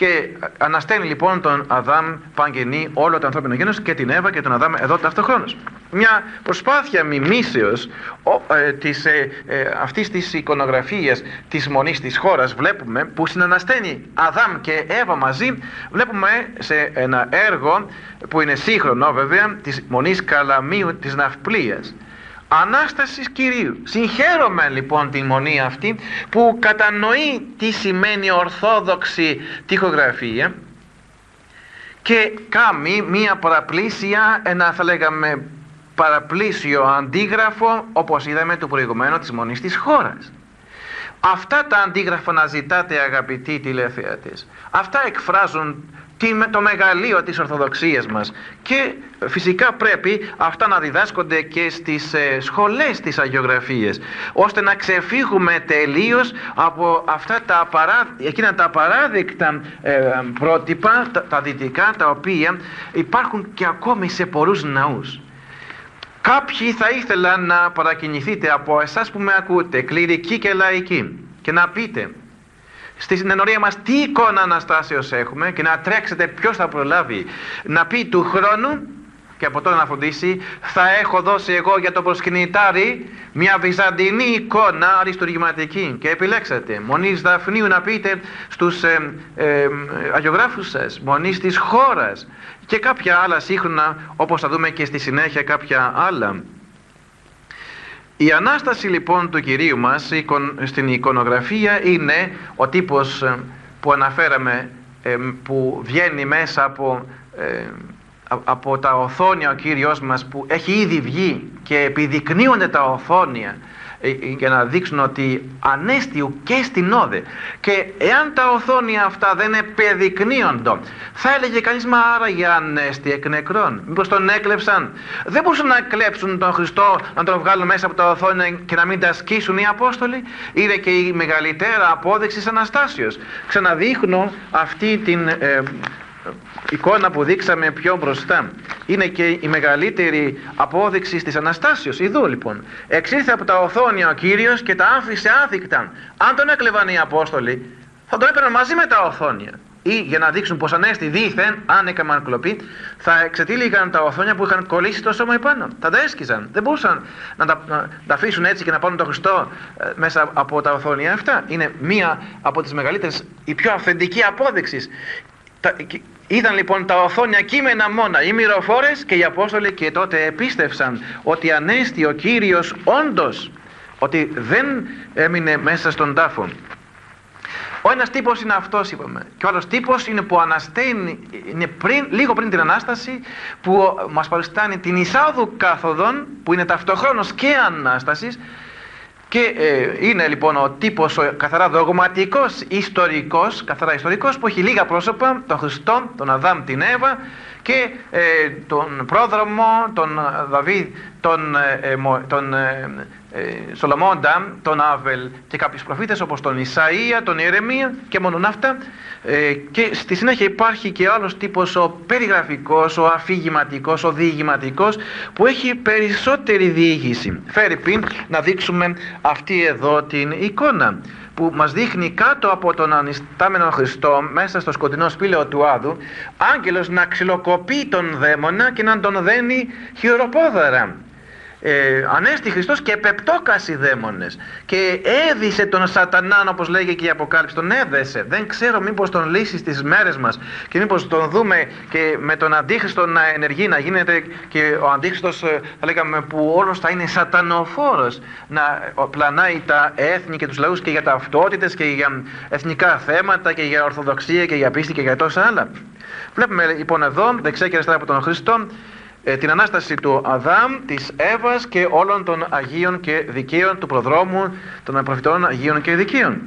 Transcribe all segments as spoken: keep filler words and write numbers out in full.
Και ανασταίνει λοιπόν τον Αδάμ παγγενή όλο το ανθρώπινο γένος και την Εύα και τον Αδάμ εδώ ταυτοχρόνως. Μια προσπάθεια μιμήσεως ε, της, ε, ε, αυτής της εικονογραφίας της Μονής της χώρας βλέπουμε, που συνανασταίνει Αδάμ και Εύα μαζί, βλέπουμε σε ένα έργο που είναι σύγχρονο βέβαια, της Μονής Καλαμίου της Ναυπλίας. Ανάστασης Κυρίου. Συγχαίρομαι λοιπόν την μονή αυτή που κατανοεί τι σημαίνει ορθόδοξη τοιχογραφία και κάνει μία παραπλήσια, ένα θα λέγαμε παραπλήσιο αντίγραφο, όπως είδαμε του προηγουμένου, της Μονής της χώρας. Αυτά τα αντίγραφα να ζητάτε, αγαπητοί τηλεθεατές, αυτά εκφράζουν το μεγαλείο της Ορθοδοξίας μας και φυσικά πρέπει αυτά να διδάσκονται και στις ε, σχολές της αγιογραφίας, ώστε να ξεφύγουμε τελείως από αυτά τα απαρά, εκείνα τα απαράδεκτα ε, πρότυπα, τα, τα δυτικά, τα οποία υπάρχουν και ακόμη σε πολλούς ναούς. Κάποιοι θα ήθελαν να παρακινηθείτε από εσάς που με ακούτε, κληρικοί και λαϊκοί, και να πείτε στη συνεννορία μας τι εικόνα Αναστάσεως έχουμε και να τρέξετε ποιος θα προλάβει να πει του χρόνου και από τώρα να φροντίσει, θα έχω δώσει εγώ για το προσκυνητάρι μια βυζαντινή εικόνα αριστουργηματική, και επιλέξατε Μονής Δαφνίου να πείτε στους ε, ε, αγιογράφους σας, Μονής της χώρας και κάποια άλλα σύγχρονα, όπως θα δούμε και στη συνέχεια κάποια άλλα. Η Ανάσταση λοιπόν του Κυρίου μας στην εικονογραφία είναι ο τύπος που αναφέραμε, που βγαίνει μέσα από, από τα οθόνια ο Κύριος μας, που έχει ήδη βγει και επιδεικνύονται τα οθόνια για να δείξουν ότι ανέστιου και στην όδε. Και εάν τα οθόνια αυτά δεν επεδεικνύονται, θα έλεγε κανείς, μα άραγε ανέστη εκ νεκρών, μήπως τον έκλεψαν? Δεν μπορούσαν να κλέψουν τον Χριστό, να τον βγάλουν μέσα από τα οθόνια και να μην τα ασκήσουν οι Απόστολοι? Είναι και η μεγαλύτερα απόδειξη της Αναστάσεως. Ξαναδείχνω αυτή την ε, εικόνα που δείξαμε πιο μπροστά. Είναι και η μεγαλύτερη απόδειξη της Αναστάσεως. Ιδού λοιπόν, εξήλθε από τα οθόνια ο Κύριος και τα άφησε άθικτα. Αν τον έκλεβαν οι Απόστολοι, θα τον έπαιρναν μαζί με τα οθόνια. Ή για να δείξουν πως ανέστη δήθεν, αν έκαναν κλοπή, θα εξετύλιγαν τα οθόνια που είχαν κολλήσει το σώμα επάνω. Θα τα έσκιζαν. Δεν μπορούσαν να τα, να τα αφήσουν έτσι και να πάρουν τον Χριστό ε, μέσα από τα οθόνια αυτά. Είναι μία από τις μεγαλύτερες, η πιο αυθεντική απόδειξη. Τα, είδαν λοιπόν τα οθόνια κείμενα μόνα οι μυροφόρες και οι Απόστολοι, και τότε επίστευσαν ότι ανέστη ο Κύριος όντως, ότι δεν έμεινε μέσα στον τάφο. Ο ένας τύπος είναι αυτός, είπαμε, και ο άλλος τύπος είναι που ανασταίνει, είναι πριν, λίγο πριν την Ανάσταση, που μας παριστάνει την εισόδου κάθοδον, που είναι ταυτοχρόνως και Ανάστασης. Και ε, είναι λοιπόν ο τύπος ο καθαρά δογματικός, ιστορικός, καθαρά ιστορικός, που έχει λίγα πρόσωπα, τον Χριστό, τον Αδάμ, την Εύα και ε, τον πρόδρομο, τον Δαβίδ, τον, ε, τον ε, ε, Σολομώντα, τον Άβελ και κάποιους προφήτες όπως τον Ισαΐα, τον Ιερεμία και μόνον αυτά. Ε, και στη συνέχεια υπάρχει και άλλος τύπος, ο περιγραφικός, ο αφηγηματικός, ο διηγηματικός, που έχει περισσότερη διήγηση. Φέρει πριν να δείξουμε αυτή εδώ την εικόνα που μας δείχνει κάτω από τον ανιστάμενο Χριστό, μέσα στο σκοτεινό σπήλαιο του Άδου, άγγελος να ξυλοκοπεί τον δαίμονα και να τον δένει χειροπόδαρα. Ε, ανέστη Χριστός και επεπτόκασε δαίμονες και έδισε τον Σατανάν, όπως λέγει και η Αποκάλυψη, τον έδεσε. Δεν ξέρω μήπως τον λύσει στις μέρες μας και μήπως τον δούμε και με τον Αντίχριστο να ενεργεί, να γίνεται και ο Αντίχριστος, θα λέγαμε, που όλος θα είναι σατανοφόρος, να πλανάει τα έθνη και τους λαούς και για ταυτότητες και για εθνικά θέματα και για ορθοδοξία και για πίστη και για τόσα άλλα. Βλέπουμε λοιπόν εδώ δεξιά και αριστερά από τον Χριστό την Ανάσταση του Αδάμ, της Εύας και όλων των Αγίων και Δικαίων του προδρόμου, των προφητών Αγίων και Δικαίων.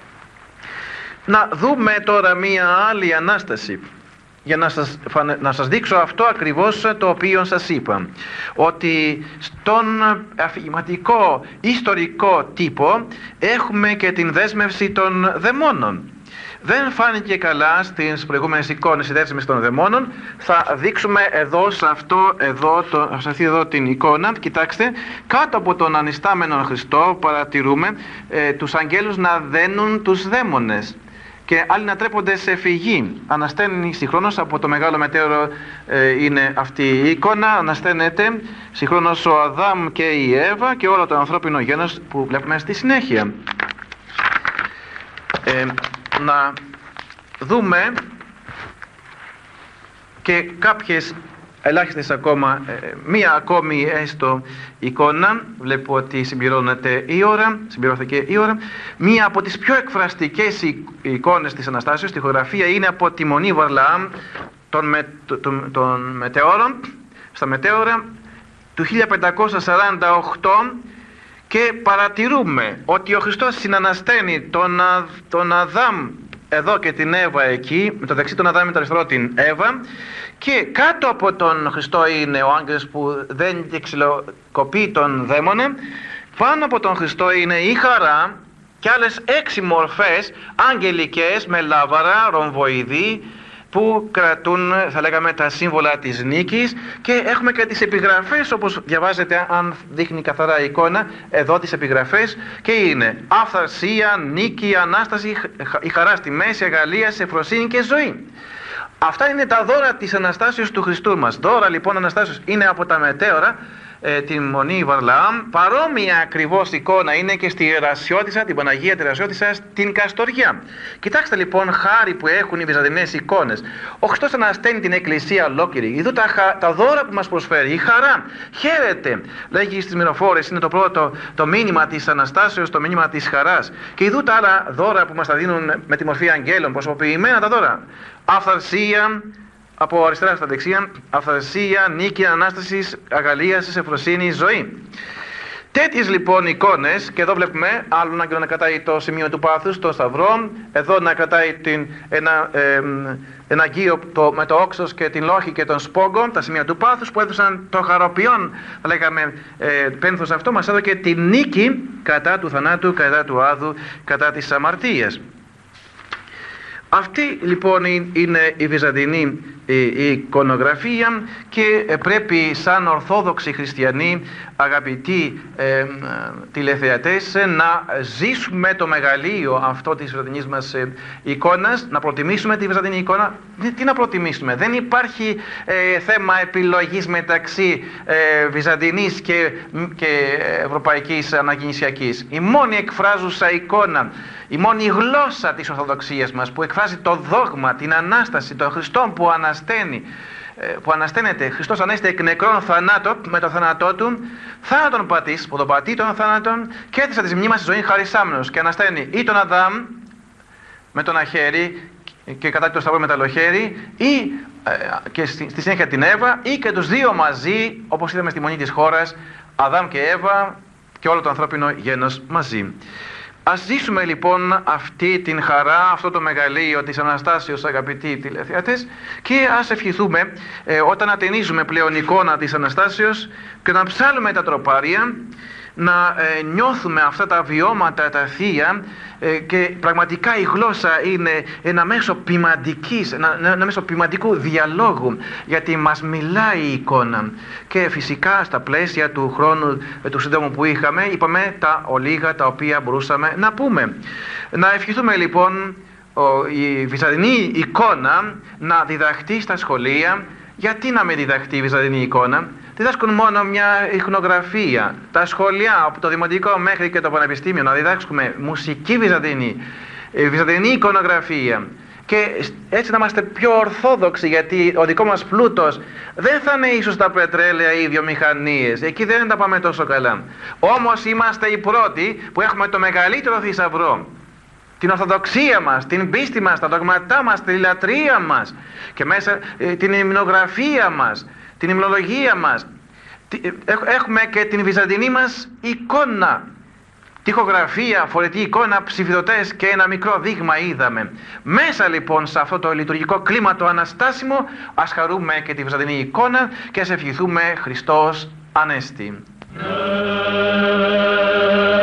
Να δούμε τώρα μία άλλη Ανάσταση, για να σας, να σας δείξω αυτό ακριβώς το οποίο σας είπα, ότι στον αφηγηματικό ιστορικό τύπο έχουμε και την δέσμευση των δαιμόνων. Δεν φάνηκε καλά στις προηγούμενες εικόνες η δέσμευση των δαιμόνων. Θα δείξουμε εδώ, σε, αυτό, εδώ, το, σε αυτή εδώ την εικόνα, κοιτάξτε, κάτω από τον ανιστάμενο Χριστό παρατηρούμε ε, τους αγγέλους να δένουν τους δαίμονες. και άλλοι να τρέπονται σε φυγή. Ανασταίνει συγχρόνως από το μεγάλο μετέωρο, ε, είναι αυτή η εικόνα, ανασταίνεται συγχρόνως ο Αδάμ και η Εύα και όλο το ανθρώπινο γένος που βλέπουμε στη συνέχεια. Ε, να δούμε και κάποιες ελάχιστες ακόμα, ε, μία ακόμη έστω εικόνα. Βλέπω ότι συμπληρώνεται η ώρα, συμπληρώθηκε η ώρα. Μία από τις πιο εκφραστικές εικόνες της Αναστάσεως, τη τοιχογραφία, είναι από τη Μονή Βαρλαάμ των, με, των, των μετεώρων, στα μετέωρα του χίλια πεντακόσια σαράντα οκτώ, και παρατηρούμε ότι ο Χριστός συνανασταίνει τον, τον Αδάμ εδώ και την Εύα εκεί, με το δεξί τον Αδάμ, με το αριστερό την Εύα, και κάτω από τον Χριστό είναι ο άγγελος που δεν ξυλοκοπεί τον δαίμονα. Πάνω από τον Χριστό είναι η χαρά και άλλες έξι μορφές αγγελικές με λάβαρα, ρομβοειδή, που κρατούν, θα λέγαμε, τα σύμβολα της νίκης, και έχουμε και τις επιγραφές, όπως διαβάζετε, αν δείχνει καθαρά η εικόνα, εδώ τις επιγραφές, και είναι αυθαρσία, νίκη, Ανάσταση, η χαρά στη μέση, αγαλία, ευφροσύνη και ζωή. Αυτά είναι τα δώρα της Αναστάσεως του Χριστού μας. Δώρα λοιπόν Αναστάσεως είναι από τα μετέωρα, ε, την Μονή Βαρλαάμ. Παρόμοια ακριβώς εικόνα είναι και στη Ερασιώτισσα, την Παναγία Τερασιώτισσα, στην Καστοριά. Κοιτάξτε λοιπόν χάρη που έχουν οι βυζαντινές εικόνες. Ο Χριστός ανασταίνει την Εκκλησία ολόκληρη. Ιδού τα, τα δώρα που μας προσφέρει, η χαρά. Χαίρεται, λέγει στις Μυροφόρες, είναι το πρώτο το μήνυμα της Αναστάσεως, το μήνυμα της χαράς. Και ιδού τα άλλα δώρα που μας τα δίνουν με τη μορφή αγγέλων, προσωποποιημένα τα δώρα. Αυθαρσία, από αριστερά στα δεξιά, αυθαρσία, νίκη, Ανάστασης, αγαλίασης, ευφροσύνη, ζωή. Τέτοιες λοιπόν εικόνες, και εδώ βλέπουμε άλλο άγγελο να κρατάει το σημείο του πάθους, το σταυρό, εδώ να κρατάει την, ένα, ε, ένα αγγείο το, με το όξος και την λόχη και τον σπόγκο, τα σημεία του πάθους που έδωσαν το χαροποιόν, θα λέγαμε, ε, πένθος αυτό, μας έδωκε τη νίκη κατά του θανάτου, κατά του άδου, κατά της αμαρτίας. Αυτή λοιπόν είναι η βυζαντινή η εικονογραφία, και πρέπει σαν Ορθόδοξοι χριστιανοί, αγαπητοί ε, τηλεθεατές, να ζήσουμε το μεγαλείο αυτό της βυζαντινής μας ε, εικόνας, να προτιμήσουμε τη βυζαντινή εικόνα. Τι να προτιμήσουμε? Δεν υπάρχει ε, θέμα επιλογής μεταξύ ε, βυζαντινής και, και ευρωπαϊκής αναγεννησιακής. Η μόνη εκφράζουσα εικόνα, η μόνη γλώσσα της Ορθοδοξίας μας που εκφράζει το δόγμα, την Ανάσταση, τον Χριστό που ανασταίνει, που ανασταίνεται, Χριστός ανέστη εκ νεκρών θανάτων, με το θάνατό του, θάνατον πατής, που τον πατεί των θάνατων, και έθεσα της μνήμας στη ζωή χαρισάμενος, και ανασταίνει ή τον Αδάμ με τον αχέρι και κατά το σταυρό με το αλοχέρι, ή ε, και στη, στη συνέχεια την Εύα, ή και τους δύο μαζί, όπως είδαμε στη Μονή της Χώρας, Αδάμ και Εύα και όλο το ανθρώπινο γένος μαζί. Ας ζήσουμε λοιπόν αυτή την χαρά, αυτό το μεγαλείο της Αναστάσεως, αγαπητοί τηλεθεατές, και ας ευχηθούμε ε, όταν ατενίζουμε πλέον εικόνα της Αναστάσεως και να ψάλουμε τα τροπάρια, να ε, νιώθουμε αυτά τα βιώματα τα θεία, ε, και πραγματικά η γλώσσα είναι ένα μέσο ποιμαντικής, ένα, ένα μέσο ποιμαντικού διαλόγου, γιατί μας μιλάει η εικόνα. Και φυσικά στα πλαίσια του χρόνου ε, του σύντομου που είχαμε, είπαμε τα ολίγα τα οποία μπορούσαμε να πούμε. Να ευχηθούμε λοιπόν ο, η βυζαντινή εικόνα να διδαχτεί στα σχολεία. Γιατί να μην διδαχτεί η βυζαντινή εικόνα? Διδάσκουν μόνο μια ιχνογραφία. Τα σχολεία από το δημοτικό μέχρι και το πανεπιστήμιο να διδάσκουμε μουσική βυζαντινή, βυζαντινή εικονογραφία, και έτσι να είμαστε πιο ορθόδοξοι, γιατί ο δικό μας πλούτος δεν θα είναι ίσως τα πετρέλαια ή οι βιομηχανίες, εκεί δεν τα πάμε τόσο καλά. Όμως είμαστε οι πρώτοι που έχουμε το μεγαλύτερο θησαυρό, την Ορθοδοξία μας, την πίστη μας, τα δογματά μας, τη λατρεία μας, και μέσα ε, την υμνογραφία μας, την υμνολογία μας. Έχουμε και την βυζαντινή μας εικόνα, τοιχογραφία, φορετή εικόνα, ψηφιδωτές και ένα μικρό δείγμα είδαμε. Μέσα λοιπόν σε αυτό το λειτουργικό κλίμα το αναστάσιμο, ας χαρούμε και τη βυζαντινή εικόνα και ας ευχηθούμε Χριστός Ανέστη.